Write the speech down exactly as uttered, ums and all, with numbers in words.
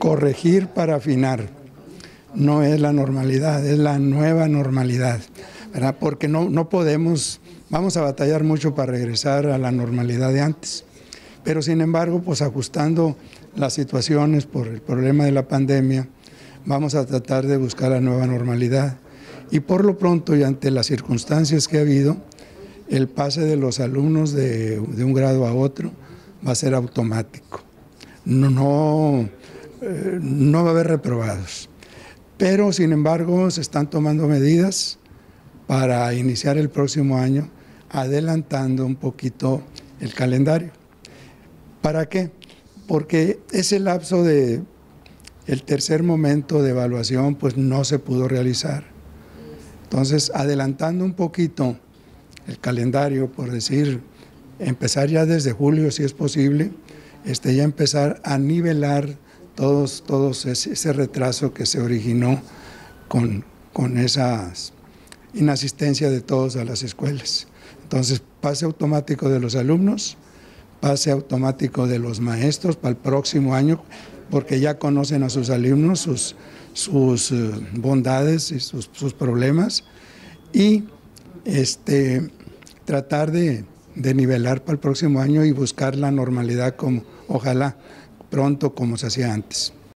corregir para afinar. No es la normalidad, es la nueva normalidad, ¿verdad? Porque no, no podemos, vamos a batallar mucho para regresar a la normalidad de antes. Pero sin embargo, pues ajustando las situaciones por el problema de la pandemia, vamos a tratar de buscar la nueva normalidad. Y por lo pronto, y ante las circunstancias que ha habido, el pase de los alumnos de, de un grado a otro va a ser automático. No, no, eh, no va a haber reprobados. Pero, sin embargo, se están tomando medidas para iniciar el próximo año, adelantando un poquito el calendario. ¿Para qué? Porque ese lapso de el tercer momento de evaluación pues no se pudo realizar. Entonces, adelantando un poquito el calendario, por decir, empezar ya desde julio si es posible, este, ya empezar a nivelar todos, todos ese, ese retraso que se originó con, con esa inasistencia de todos a las escuelas. Entonces, pase automático de los alumnos, pase automático de los maestros para el próximo año, porque ya conocen a sus alumnos, sus, sus uh, bondades y sus, sus problemas, y este, tratar de, de nivelar para el próximo año y buscar la normalidad como, ojalá, pronto como se hacía antes.